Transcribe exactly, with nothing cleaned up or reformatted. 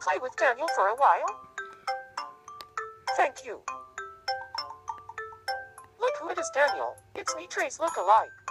play with Daniel for a while? Thank you. Look who it is, Daniel. It's me, Trace look-alike.